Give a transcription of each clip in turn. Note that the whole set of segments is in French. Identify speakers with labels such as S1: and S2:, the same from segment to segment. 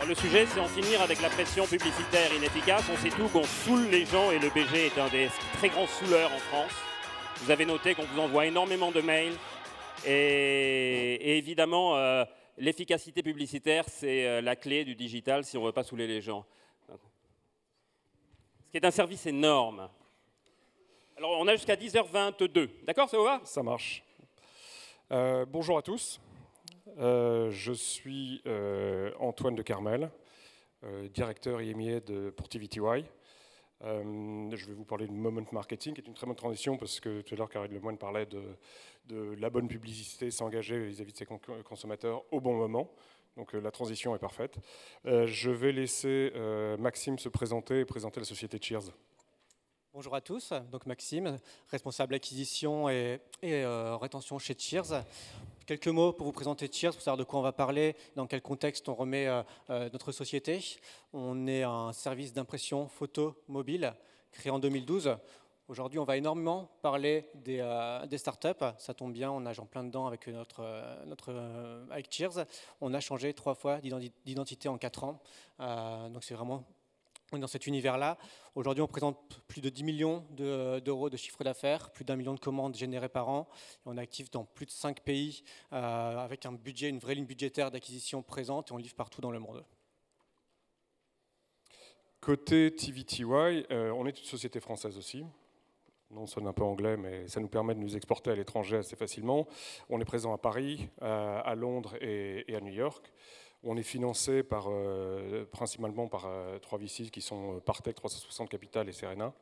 S1: Le sujet, c'est en finir avec la pression publicitaire inefficace. On sait tout qu'on saoule les gens et le BG est un des très grands saouleurs en France. Vous avez noté qu'on vous envoie énormément de mails et évidemment, l'efficacité publicitaire, c'est la clé du digital si on ne veut pas saouler les gens. Ce qui est un service énorme. Alors, on a jusqu'à 10h22. D'accord, ça vous va?
S2: Ça marche. Bonjour à tous. Je suis Antoine de Carmel, directeur IMIA pour TVTY. Je vais vous parler de Moment Marketing, qui est une très bonne transition parce que tout à l'heure, Karine Lemoine parlait de la bonne publicité, s'engager vis-à-vis de ses consommateurs au bon moment. Donc la transition est parfaite. Je vais laisser Maxime se présenter et présenter la société Cheers.
S3: Bonjour à tous, donc Maxime, responsable acquisition et rétention chez Cheers. Quelques mots pour vous présenter Cheers, pour savoir de quoi on va parler, dans quel contexte on remet notre société. On est un service d'impression photo mobile créé en 2012. Aujourd'hui, on va énormément parler des startups. Ça tombe bien, on nage en plein dedans avec avec Cheers. On a changé 3 fois d'identité en 4 ans. Donc c'est vraiment dans cet univers-là. Aujourd'hui, on présente plus de 10 millions d'euros de chiffre d'affaires, plus d'1 million de commandes générées par an. Et on est actif dans plus de 5 pays avec un budget, une vraie ligne budgétaire d'acquisition présente et on livre partout dans le monde.
S2: Côté TVTY, on est une société française aussi. On sonne un peu anglais, mais ça nous permet de nous exporter à l'étranger assez facilement. On est présent à Paris, à Londres et à New York. On est financé principalement par 3 VC qui sont Partech, 360 Capital et Serena.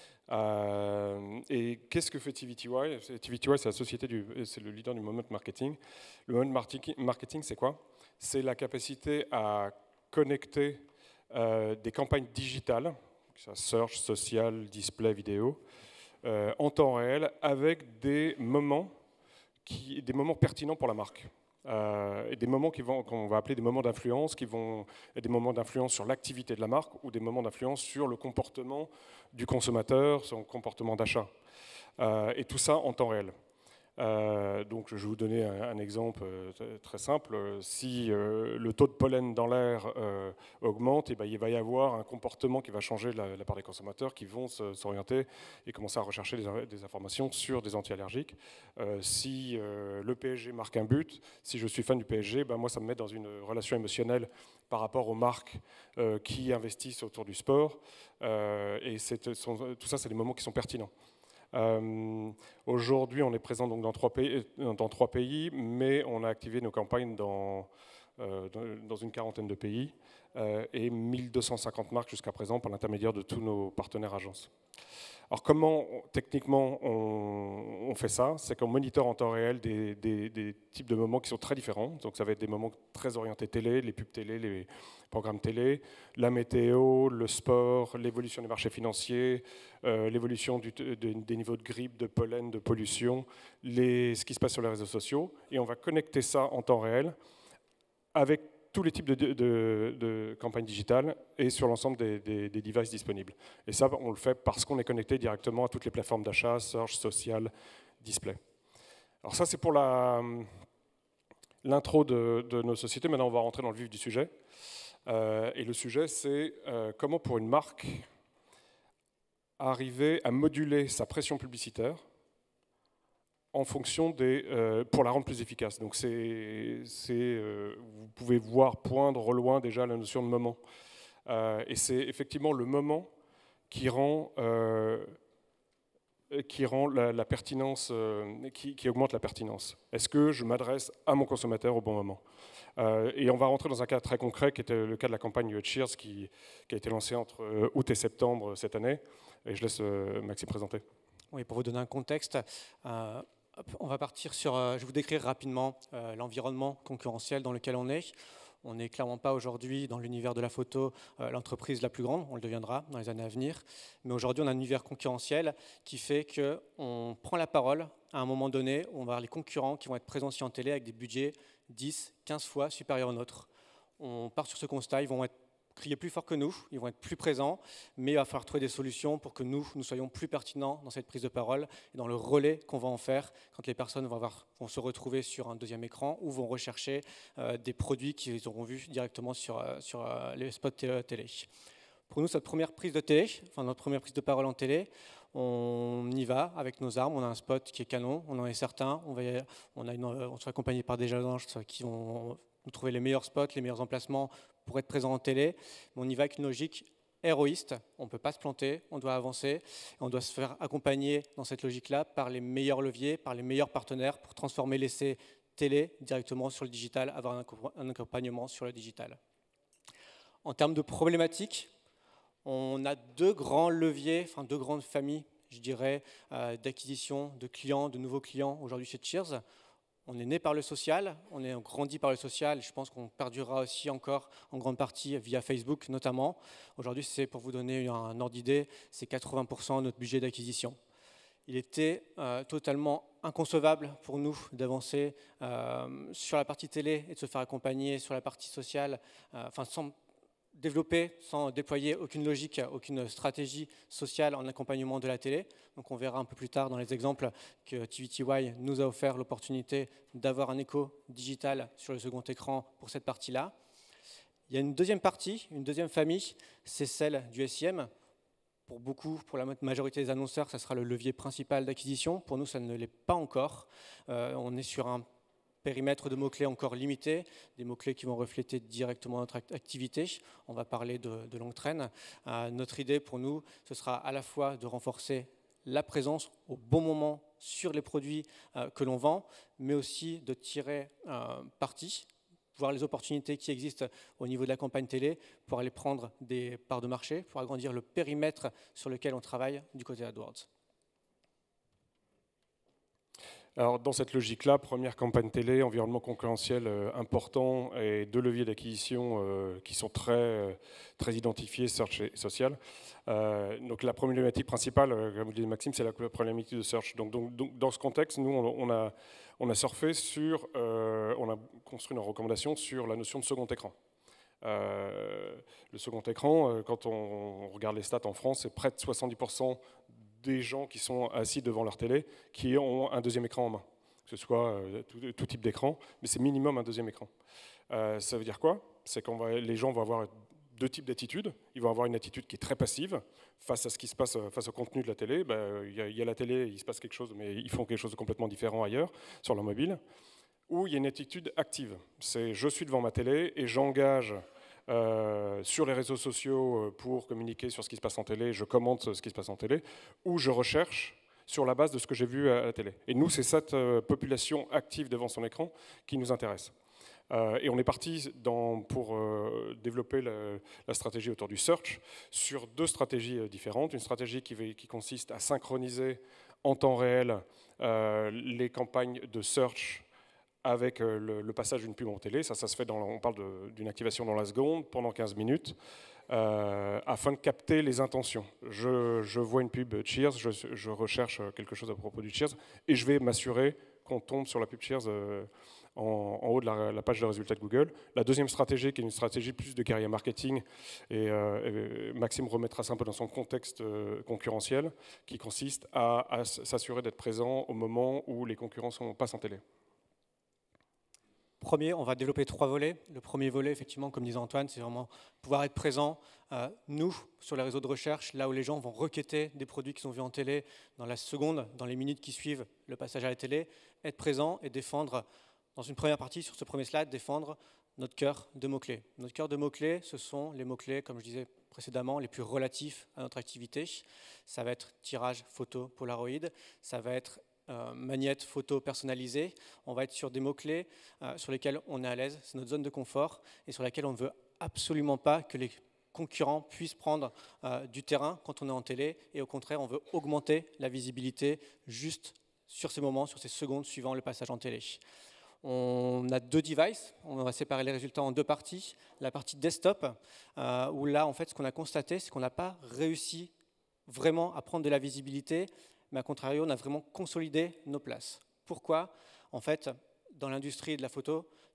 S2: Et qu'est-ce que fait TVTY? TVTY, c'est la société, c'est le leader du Moment Marketing. Le Moment Marketing, c'est quoi? C'est la capacité à connecter des campagnes digitales, search, social, display, vidéo, en temps réel, avec des moments pertinents pour la marque. Et des moments qu'on va appeler des moments d'influence, qui vont être des moments d'influence sur l'activité de la marque ou des moments d'influence sur le comportement du consommateur, son comportement d'achat. Et tout ça en temps réel. Donc je vais vous donner un exemple très simple. Si le taux de pollen dans l'air augmente, et il va y avoir un comportement qui va changer de la part des consommateurs qui vont s'orienter et commencer à rechercher des informations sur des anti-allergiques. Si le PSG marque un but, si je suis fan du PSG, moi ça me met dans une relation émotionnelle par rapport aux marques qui investissent autour du sport. Et tout ça, c'est des moments qui sont pertinents. Aujourd'hui, on est présent donc dans 3 pays, mais on a activé nos campagnes dans une quarantaine de pays et 1250 marques jusqu'à présent par l'intermédiaire de tous nos partenaires agences. Alors comment techniquement on fait ça? C'est qu'on monitore en temps réel des types de moments qui sont très différents. Donc ça va être des moments très orientés télé, les pubs télé, les programmes télé, la météo, le sport, l'évolution des marchés financiers, l'évolution des niveaux de grippe, de pollen, de pollution, ce qui se passe sur les réseaux sociaux. Et on va connecter ça en temps réel avec tous les types de campagnes digitales et sur l'ensemble des devices disponibles. Et ça, on le fait parce qu'on est connecté directement à toutes les plateformes d'achat, search, social, display. Alors ça, c'est pour l'intro de nos sociétés. Maintenant, on va rentrer dans le vif du sujet. Et le sujet, c'est comment pour une marque arriver à moduler sa pression publicitaire en fonction pour la rendre plus efficace. Donc vous pouvez voir poindre au loin déjà la notion de moment. Et c'est effectivement le moment qui rend la pertinence, qui augmente la pertinence. Est-ce que je m'adresse à mon consommateur au bon moment? Et on va rentrer dans un cas très concret qui était le cas de la campagne Cheers qui a été lancée entre août et septembre cette année. Et je laisse Maxime présenter.
S3: Oui, pour vous donner un contexte, on va partir sur, je vais vous décrire rapidement l'environnement concurrentiel dans lequel on est. On n'est clairement pas aujourd'hui dans l'univers de la photo l'entreprise la plus grande, on le deviendra dans les années à venir. Mais aujourd'hui, on a un univers concurrentiel qui fait qu'on prend la parole à un moment donné, on va avoir les concurrents qui vont être présents en télé avec des budgets 10, 15 fois supérieurs aux nôtres. On part sur ce constat, ils vont être crier plus fort que nous, ils vont être plus présents, mais il va falloir trouver des solutions pour que nous soyons plus pertinents dans cette prise de parole et dans le relais qu'on va en faire quand les personnes vont se retrouver sur un deuxième écran ou vont rechercher des produits qu'ils auront vus directement sur les spots télé. Pour nous, notre première prise de parole en télé, on y va avec nos armes. On a un spot qui est canon, on en est certain. On sera accompagné par des agences qui vont nous trouver les meilleurs spots, les meilleurs emplacements pour être présent en télé. Mais on y va avec une logique héroïste. On ne peut pas se planter, on doit avancer. On doit se faire accompagner dans cette logique-là par les meilleurs leviers, par les meilleurs partenaires pour transformer l'essai télé directement sur le digital, avoir un accompagnement sur le digital. En termes de problématiques, on a deux grands leviers, deux grandes familles, je dirais, d'acquisition de clients, de nouveaux clients aujourd'hui chez Cheers. On est né par le social, on est grandi par le social. Je pense qu'on perdurera aussi encore en grande partie via Facebook notamment. Aujourd'hui, c'est pour vous donner un ordre d'idée, c'est 80% de notre budget d'acquisition. Il était totalement inconcevable pour nous d'avancer sur la partie télé et de se faire accompagner sur la partie sociale, sans développer, sans déployer aucune logique, aucune stratégie sociale en accompagnement de la télé. Donc on verra un peu plus tard dans les exemples que TVTY nous a offert l'opportunité d'avoir un écho digital sur le second écran pour cette partie-là. Il y a une deuxième partie, une deuxième famille, c'est celle du SIM. Pour la majorité des annonceurs, ça sera le levier principal d'acquisition. Pour nous, ça ne l'est pas encore. On est sur un périmètre de mots-clés encore limité, des mots-clés qui vont refléter directement notre activité. On va parler de longue traîne. Notre idée pour nous, ce sera à la fois de renforcer la présence au bon moment sur les produits que l'on vend, mais aussi de tirer parti, voir les opportunités qui existent au niveau de la campagne télé pour aller prendre des parts de marché, pour agrandir le périmètre sur lequel on travaille du côté AdWords.
S2: Alors, dans cette logique-là, première campagne télé, environnement concurrentiel important et deux leviers d'acquisition qui sont très identifiés, search et social. Donc la problématique principale, comme vous le dit Maxime, c'est la problématique de search. Donc, dans ce contexte, nous, on a surfé sur, on a construit nos recommandations sur la notion de second écran. Le second écran, quand on regarde les stats en France, c'est près de 70% des gens qui sont assis devant leur télé qui ont un deuxième écran en main, que ce soit tout type d'écran, mais c'est minimum un deuxième écran. Ça veut dire quoi? C'est que les gens vont avoir deux types d'attitudes. Ils vont avoir une attitude qui est très passive face à ce qui se passe, face au contenu de la télé. Il y a la télé, il se passe quelque chose, mais ils font quelque chose de complètement différent ailleurs, sur leur mobile. Ou il y a une attitude active. C'est je suis devant ma télé et j'engage sur les réseaux sociaux pour communiquer sur ce qui se passe en télé, je commente ce qui se passe en télé, ou je recherche sur la base de ce que j'ai vu à la télé. Et nous, c'est cette population active devant son écran qui nous intéresse. Et on est parti pour développer la stratégie autour du search sur deux stratégies différentes. Une stratégie qui consiste à synchroniser en temps réel les campagnes de search avec le passage d'une pub en télé. Ça se fait, on parle d'une activation dans la seconde, pendant 15 minutes, afin de capter les intentions. Je vois une pub Cheers, je recherche quelque chose à propos du Cheers, et je vais m'assurer qu'on tombe sur la pub Cheers en haut de la page de résultats de Google. La deuxième stratégie, qui est une stratégie plus de guérilla marketing, et Maxime remettra ça un peu dans son contexte concurrentiel, qui consiste à s'assurer d'être présent au moment où les concurrents passent en télé.
S3: On va développer 3 volets. Le premier volet, effectivement, comme disait Antoine, c'est vraiment pouvoir être présent, nous, sur les réseaux de recherche, là où les gens vont requêter des produits qui sont vus en télé dans la seconde, dans les minutes qui suivent le passage à la télé, être présent et défendre, dans une première partie, sur ce premier slide, défendre notre cœur de mots-clés. Notre cœur de mots-clés, ce sont les mots-clés, comme je disais précédemment, les plus relatifs à notre activité. Ça va être tirage photo Polaroid, ça va être magnette photo personnalisée. On va être sur des mots-clés sur lesquels on est à l'aise, c'est notre zone de confort et sur laquelle on ne veut absolument pas que les concurrents puissent prendre du terrain quand on est en télé, et au contraire, on veut augmenter la visibilité juste sur ces moments, sur ces secondes suivant le passage en télé. On a 2 devices, on va séparer les résultats en 2 parties. La partie desktop, où là, en fait, ce qu'on a constaté, c'est qu'on n'a pas réussi vraiment à prendre de la visibilité, mais à contrario, on a vraiment consolidé nos places. Pourquoi? En fait, dans l'industrie de la photo,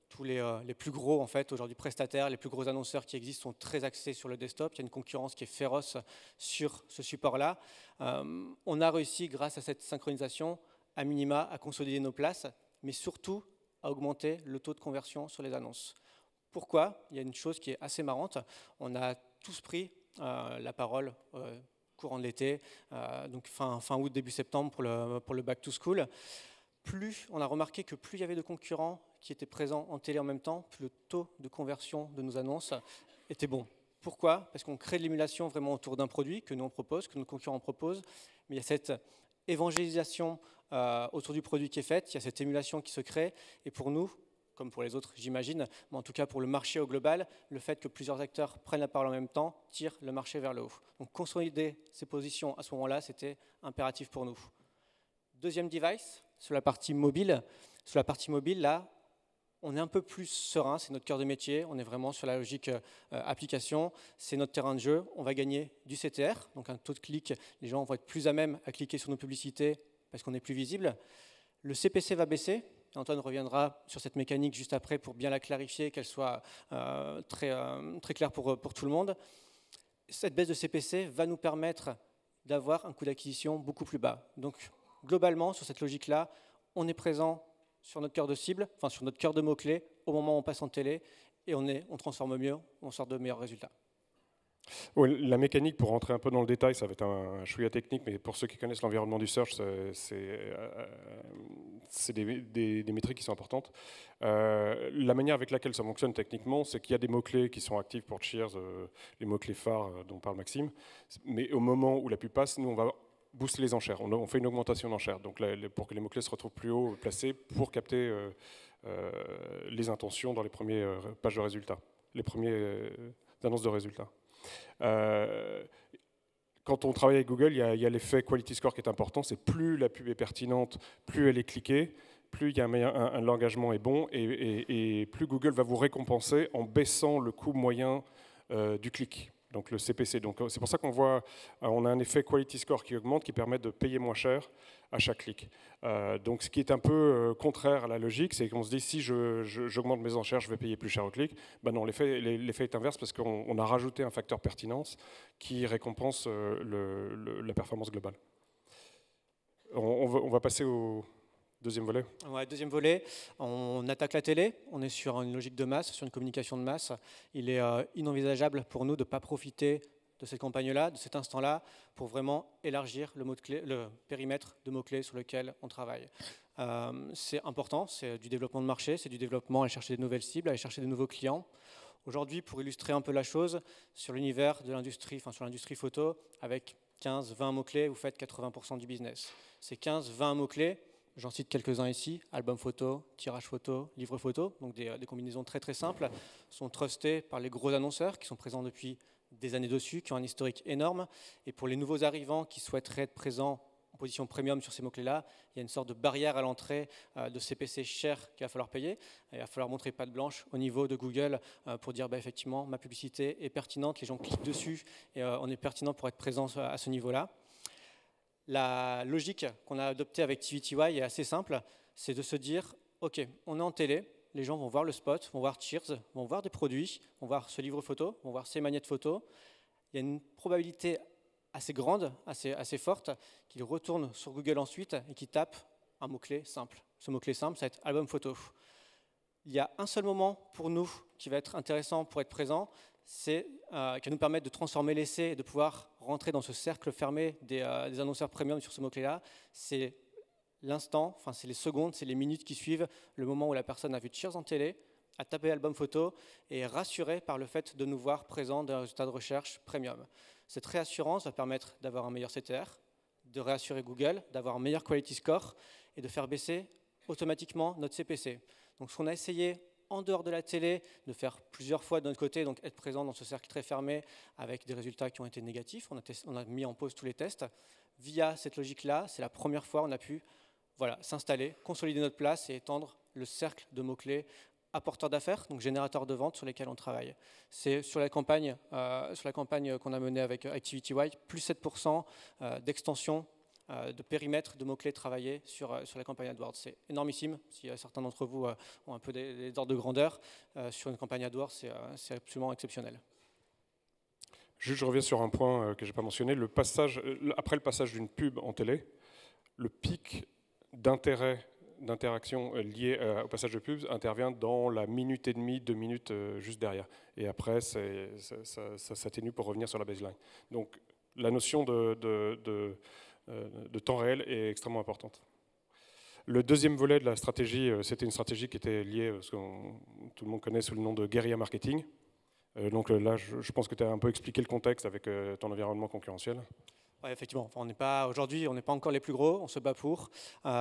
S3: tous les plus gros en fait, aujourd'hui prestataires, les plus gros annonceurs qui existent sont très axés sur le desktop. Il y a une concurrence qui est féroce sur ce support-là. On a réussi, grâce à cette synchronisation, à minima, à consolider nos places, mais surtout à augmenter le taux de conversion sur les annonces. Pourquoi? Il y a une chose qui est assez marrante. On a tous pris la parole courant de l'été, donc fin août, début septembre pour le back to school. On a remarqué que plus il y avait de concurrents qui étaient présents en télé en même temps, plus le taux de conversion de nos annonces était bon. Pourquoi? Parce qu'on crée de l'émulation vraiment autour d'un produit que nous on propose, que nos concurrents proposent, mais il y a cette évangélisation autour du produit qui est faite, il y a cette émulation qui se crée, et pour nous, comme pour les autres j'imagine, mais en tout cas pour le marché au global, le fait que plusieurs acteurs prennent la parole en même temps tire le marché vers le haut. Donc consolider ces positions à ce moment-là, c'était impératif pour nous. Deuxième device, sur la partie mobile. Sur la partie mobile, là, on est un peu plus serein, c'est notre cœur de métier, on est vraiment sur la logique application, c'est notre terrain de jeu, on va gagner du CTR, donc un taux de clic, les gens vont être plus à même à cliquer sur nos publicités parce qu'on est plus visible. Le CPC va baisser, Antoine reviendra sur cette mécanique juste après pour bien la clarifier, qu'elle soit très claire pour tout le monde. Cette baisse de CPC va nous permettre d'avoir un coût d'acquisition beaucoup plus bas. Donc globalement, sur cette logique-là, on est présent sur notre cœur de cible, enfin sur notre cœur de mots-clés, au moment où on passe en télé, et on transforme mieux, on sort de meilleurs résultats.
S2: Ouais, la mécanique, pour rentrer un peu dans le détail, ça va être un chouïa technique, mais pour ceux qui connaissent l'environnement du search, c'est des métriques qui sont importantes. La manière avec laquelle ça fonctionne techniquement, c'est qu'il y a des mots-clés qui sont actifs pour Cheers, les mots-clés phares dont parle Maxime, mais au moment où la pub passe, nous, on va booster les enchères. On fait une augmentation d'enchères, donc pour que les mots-clés se retrouvent plus haut placés pour capter les intentions dans les premières pages de résultats, les premières annonces de résultats. Quand on travaille avec Google, il y a l'effet quality score qui est important. C'est plus la pub est pertinente, plus elle est cliquée, plus l'engagement est bon, et plus Google va vous récompenser en baissant le coût moyen du clic. Donc le CPC. Donc c'est pour ça qu'on voit, on a un effet quality score qui augmente, qui permet de payer moins cher à chaque clic. Donc ce qui est un peu contraire à la logique, c'est qu'on se dit si j'augmente mes enchères, je vais payer plus cher au clic. Ben non, l'effet est inverse parce qu'on a rajouté un facteur pertinence qui récompense la performance globale. On va passer au deuxième volet.
S3: Ouais, deuxième volet, on attaque la télé, on est sur une logique de masse, sur une communication de masse. Il est inenvisageable pour nous de ne pas profiter de cette campagne-là, de cet instant-là, pour vraiment élargir le périmètre de mots-clés sur lequel on travaille. C'est important, c'est du développement de marché, c'est du développement, aller chercher de nouvelles cibles, aller chercher de nouveaux clients. Aujourd'hui, pour illustrer un peu la chose, sur l'univers de l'industrie, enfin sur l'industrie photo, avec 15-20 mots-clés, vous faites 80% du business. Ces 15-20 mots-clés, j'en cite quelques-uns ici, album photo, tirage photo, livre photo, donc des combinaisons très très simples, sont trustées par les gros annonceurs qui sont présents depuis des années dessus, qui ont un historique énorme. Et pour les nouveaux arrivants qui souhaiteraient être présents en position premium sur ces mots-clés-là, il y a une sorte de barrière à l'entrée de CPC cher qu'il va falloir payer. Et il va falloir montrer patte blanche au niveau de Google pour dire effectivement ma publicité est pertinente, les gens cliquent dessus et on est pertinent pour être présent à ce niveau-là. La logique qu'on a adoptée avec TVTY est assez simple, c'est de se dire, ok, on est en télé, les gens vont voir le spot, vont voir Cheers, vont voir des produits, vont voir ce livre photo, vont voir ces magnettes photo. Il y a une probabilité assez grande, assez forte, qu'ils retournent sur Google ensuite et qu'ils tapent un mot-clé simple. Ce mot-clé simple, ça va être album photo. Il y a un seul moment pour nous qui va être intéressant pour être présent, c'est qui va nous permettre de transformer l'essai et de pouvoir rentrer dans ce cercle fermé des annonceurs premium sur ce mot-clé-là. C'est l'instant, enfin c'est les secondes, c'est les minutes qui suivent le moment où la personne a vu Cheers en télé, a tapé album photo et est rassurée par le fait de nous voir présents dans un résultat de recherche premium. Cette réassurance va permettre d'avoir un meilleur CTR, de réassurer Google, d'avoir un meilleur quality score et de faire baisser automatiquement notre CPC. Donc ce qu'on a essayé en dehors de la télé, de faire plusieurs fois de notre côté, donc être présent dans ce cercle très fermé avec des résultats qui ont été négatifs. On a mis en pause tous les tests. Via cette logique-là, c'est la première fois qu'on a pu s'installer, consolider notre place et étendre le cercle de mots-clés apporteurs d'affaires, donc générateurs de ventes sur lesquels on travaille. C'est sur la campagne qu'on a menée avec TVTY, plus 7% d'extension de périmètre de mots-clés travaillés sur la campagne AdWords. C'est énormissime. Si certains d'entre vous ont un peu des ordres de grandeur, sur une campagne AdWords, c'est absolument exceptionnel.
S2: Juste, je reviens sur un point que je n'ai pas mentionné. Après le passage d'une pub en télé, le pic d'interaction lié au passage de pubs intervient dans la minute et demie, 2 minutes juste derrière. Et après, ça s'atténue pour revenir sur la baseline. Donc, la notion de temps réel est extrêmement importante. Le deuxième volet de la stratégie, c'était une stratégie qui était liée, ce que tout le monde connaît sous le nom de guérilla marketing. Donc là, je pense que tu as un peu expliqué le contexte avec ton environnement concurrentiel.
S3: Ouais, effectivement, enfin, aujourd'hui, on n'est pas encore les plus gros, on se bat pour. On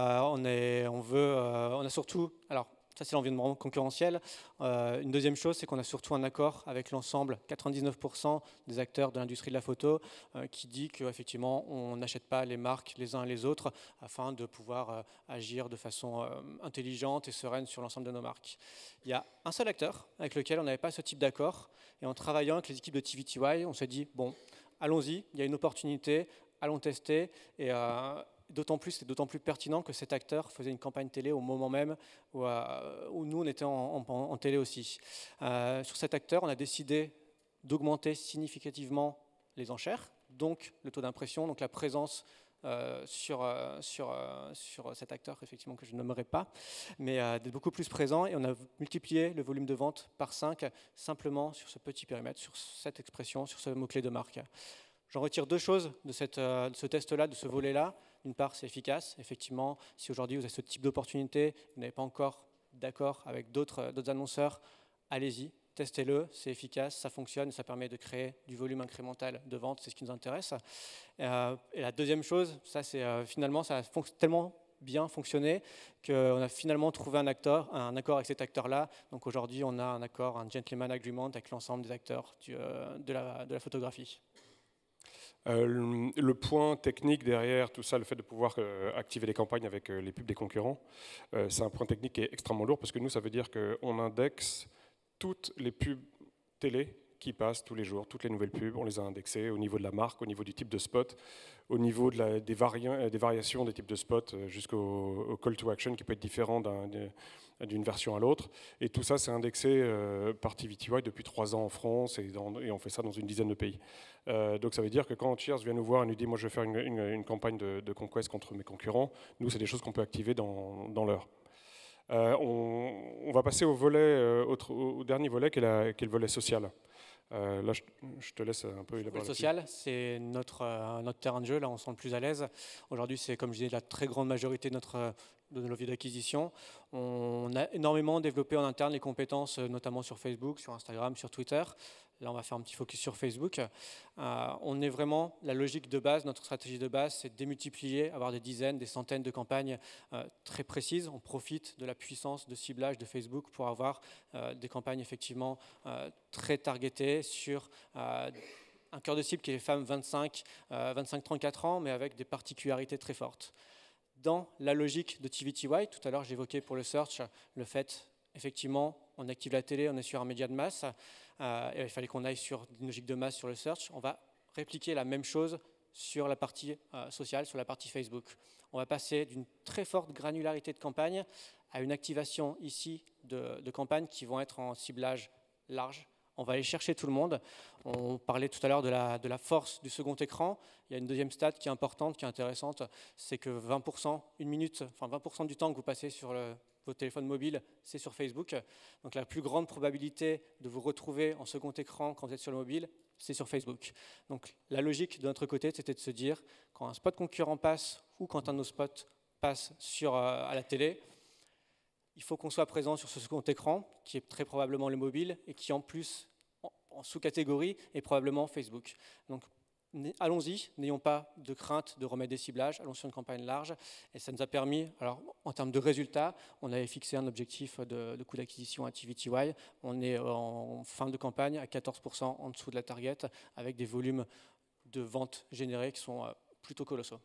S3: a surtout, alors ça c'est l'environnement concurrentiel. Une deuxième chose, c'est qu'on a surtout un accord avec l'ensemble, 99% des acteurs de l'industrie de la photo, qui dit qu'effectivement, on n'achète pas les marques les uns et les autres afin de pouvoir agir de façon intelligente et sereine sur l'ensemble de nos marques. Il y a un seul acteur avec lequel on n'avait pas ce type d'accord, et en travaillant avec les équipes de TVTY, on s'est dit, bon, allons-y, il y a une opportunité, allons tester, et c'est d'autant plus pertinent que cet acteur faisait une campagne télé au moment même où nous, on était en télé aussi. Sur cet acteur, on a décidé d'augmenter significativement les enchères, donc le taux d'impression, donc la présence sur cet acteur, effectivement, que je nommerai pas, mais d'être beaucoup plus présent, et on a multiplié le volume de vente par 5 simplement sur ce petit périmètre, sur cette expression, sur ce mot-clé de marque. J'en retire deux choses de ce test-là, de ce volet-là. D'une part, c'est efficace. Effectivement, si aujourd'hui vous avez ce type d'opportunité, vous n'avez pas encore d'accord avec d'autres annonceurs, allez-y, testez-le, c'est efficace, ça fonctionne, ça permet de créer du volume incrémental de vente, c'est ce qui nous intéresse. Et la deuxième chose, ça c'est finalement, ça a tellement bien fonctionné qu'on a finalement trouvé un accord avec cet acteur-là. Donc aujourd'hui, on a un accord, un gentleman agreement avec l'ensemble des acteurs de la photographie.
S2: Le point technique derrière tout ça, le fait de pouvoir activer les campagnes avec les pubs des concurrents, c'est un point technique qui est extrêmement lourd parce que nous, ça veut dire qu'on indexe toutes les pubs télé qui passent tous les jours, toutes les nouvelles pubs, on les a indexées au niveau de la marque, au niveau du type de spot, au niveau des variations des types de spots jusqu'au call to action qui peut être différent d'une version à l'autre. Et tout ça, c'est indexé par TVTY depuis 3 ans en France et on fait ça dans une dizaine de pays. Donc ça veut dire que quand Cheers vient nous voir et nous dit « moi je vais faire une campagne de conquest contre mes concurrents », nous, c'est des choses qu'on peut activer dans l'heure. On va passer au dernier volet qui est le volet social. Là, je te laisse un peu élaborer.
S3: Le social, c'est notre terrain de jeu, là on se sent le plus à l'aise. Aujourd'hui, c'est comme je disais, la très grande majorité de nos leviers d'acquisition. On a énormément développé en interne les compétences, notamment sur Facebook, sur Instagram, sur Twitter. Là, on va faire un petit focus sur Facebook. On est vraiment, la logique de base, notre stratégie de base, c'est de démultiplier, avoir des dizaines, des centaines de campagnes très précises. On profite de la puissance de ciblage de Facebook pour avoir des campagnes effectivement très targetées sur un cœur de cible qui est les femmes 25-34 ans, mais avec des particularités très fortes. Dans la logique de TVTY, tout à l'heure j'évoquais pour le search le fait, effectivement, on active la télé, on est sur un média de masse, et il fallait qu'on aille sur une logique de masse sur le search. On va répliquer la même chose sur la partie sociale, sur la partie Facebook. On va passer d'une très forte granularité de campagne à une activation ici de campagnes qui vont être en ciblage large. On va aller chercher tout le monde. On parlait tout à l'heure de la force du second écran. Il y a une deuxième stat qui est importante, qui est intéressante, c'est que 20%, 20% du temps que vous passez sur votre téléphone mobile, c'est sur Facebook. Donc la plus grande probabilité de vous retrouver en second écran quand vous êtes sur le mobile, c'est sur Facebook. Donc la logique de notre côté, c'était de se dire, quand un spot concurrent passe ou quand un de nos spots passe à la télé, il faut qu'on soit présent sur ce second écran, qui est très probablement le mobile, et qui en plus, en sous-catégorie, est probablement Facebook. Donc allons-y, n'ayons pas de crainte de remettre des ciblages, allons sur une campagne large, et ça nous a permis, alors en termes de résultats, on avait fixé un objectif de coût d'acquisition à TVTY, on est en fin de campagne à 14% en dessous de la target, avec des volumes de ventes générés qui sont plutôt colossaux.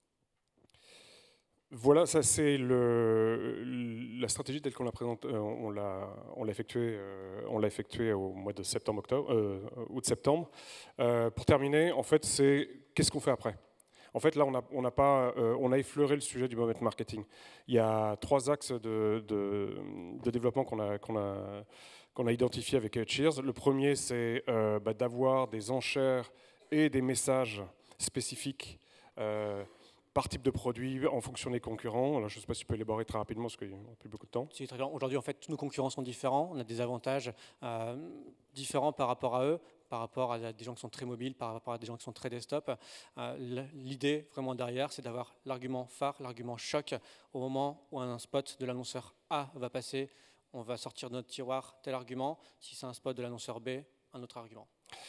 S2: Voilà, ça c'est la stratégie telle qu'on l'a présentée, on l'a effectuée au mois de août-septembre. Pour terminer, en fait, c'est qu'est-ce qu'on fait après? En fait, là, on a effleuré le sujet du moment marketing. Il y a 3 axes de développement qu'on a identifiés avec Cheers. Le premier, c'est d'avoir des enchères et des messages spécifiques par type de produit, en fonction des concurrents. Alors, je ne sais pas si tu peux élaborer très rapidement, parce qu'on n'a plus beaucoup de temps.
S3: Si, très bien. Aujourd'hui, en fait, tous nos concurrents sont différents. On a des avantages différents par rapport à eux, par rapport à des gens qui sont très mobiles, par rapport à des gens qui sont très desktop. L'idée vraiment derrière, c'est d'avoir l'argument phare, l'argument choc. Au moment où un spot de l'annonceur A va passer, on va sortir de notre tiroir tel argument. Si c'est un spot de l'annonceur B, un autre argument.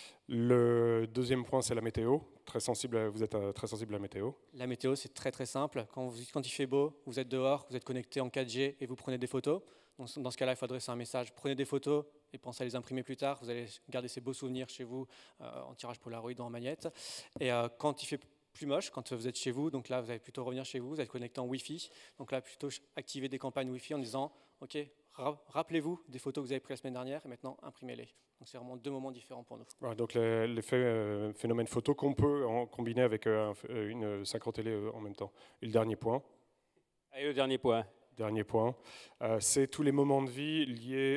S2: Le deuxième point, c'est la météo. Vous êtes très sensible à la météo.
S3: La météo, c'est très très simple. Quand il fait beau, vous êtes dehors, vous êtes connecté en 4G et vous prenez des photos. Donc, dans ce cas-là, il faut adresser un message. Prenez des photos et pensez à les imprimer plus tard. Vous allez garder ces beaux souvenirs chez vous en tirage Polaroid ou en magnette. Et quand il fait plus moche, quand vous êtes chez vous, donc là, vous allez plutôt revenir chez vous, vous êtes connecté en Wi-Fi. Donc là, plutôt activer des campagnes Wi-Fi en disant « Ok, rappelez-vous des photos que vous avez prises la semaine dernière et maintenant imprimez-les ». Donc c'est vraiment 2 moments différents pour nous.
S2: Ouais, donc l'effet phénomène photo qu'on peut combiner avec une synchro télé en même temps. Et le dernier point.
S1: Et le dernier point.
S2: C'est tous les moments de vie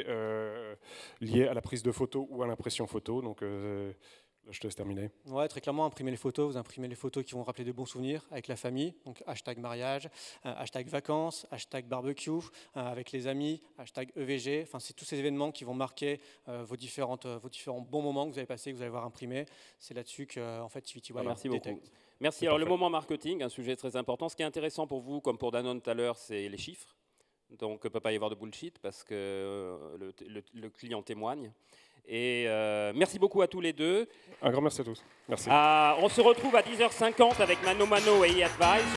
S2: liés à la prise de photo ou à l'impression photo. Donc je te laisse terminer.
S3: Ouais, très clairement, imprimer les photos. Vous imprimez les photos qui vont rappeler de bons souvenirs avec la famille. Donc hashtag mariage, hashtag vacances, hashtag barbecue, avec les amis, hashtag EVG. Enfin, c'est tous ces événements qui vont marquer vos différents bons moments que vous avez passés, que vous allez voir imprimés. C'est là-dessus que, en fait, TVTY
S1: merci
S3: détecte.
S1: beaucoup. Merci. Alors, le moment marketing, un sujet très important. Ce qui est intéressant pour vous, comme pour Danone tout à l'heure, c'est les chiffres. Donc, il ne peut pas y avoir de bullshit parce que le client témoigne. Et merci beaucoup à tous les deux.
S2: Un grand merci à tous. Merci.
S1: On se retrouve à 10h50 avec Mano Mano et eAdvice.